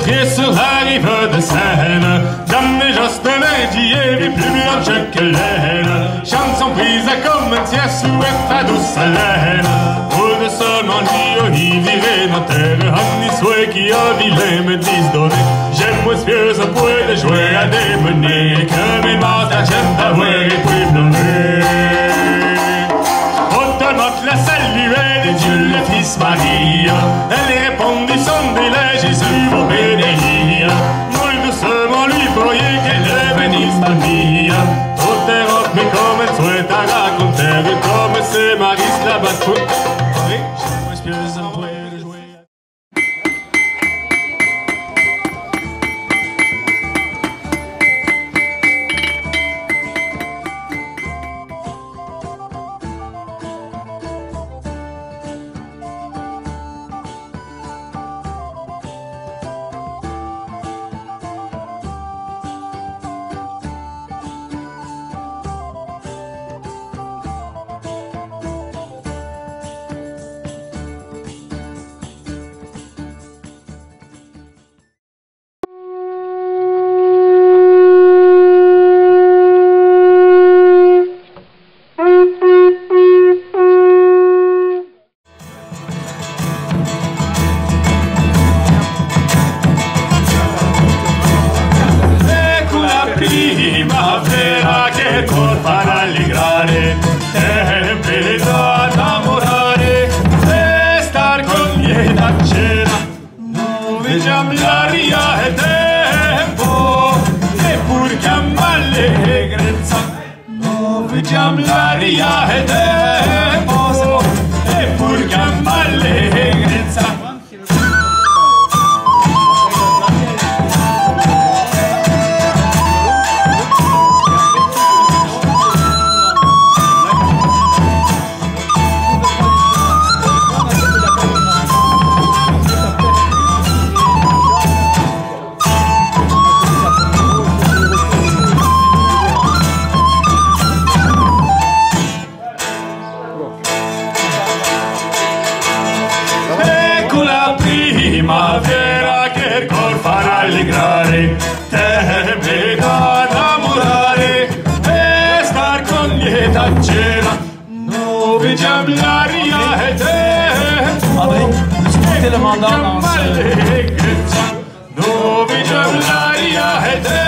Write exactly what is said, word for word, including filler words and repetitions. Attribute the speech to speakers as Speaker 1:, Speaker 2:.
Speaker 1: pied sur la rive de Seine. Jamais j'ose de merdier, vit plus blanche que laine. Chanson prise à comme un tiers sous ta douce haleine. Roule de seulement lui, y virer dans terre. Annie souhait qui a vilain me disent donner. J'aime moins vieux à pouvoir de jouer à démener. Que mes bâtards j'aime d'avoir et puis pleurer. Autonote la saluait de Dieu le Fils Marie. Elle répondit son délai, Jésus vous bénir. Moi doucement lui voyez qu'elle bénisse ma vie. Trop terre mais comme elle souhaite à raconter. Comme c'est Marie la batte foot. Oui, j'aime moins vieux à pouvoir de jouer. Primavera che torna ad allegrare, tempo da innamorare e star con lieta cena. Non vediamo l'aria e tempo, eppur che allegrezza. Non vediamo l'aria e tempo, eppur che allegrezza. Primavera che il cor farà allegrare, tempo da innamorare e star con lieta cena. Non vediamo l'aria e tempo, non vediamo allegrezza. Non vediamo l'aria e tempo.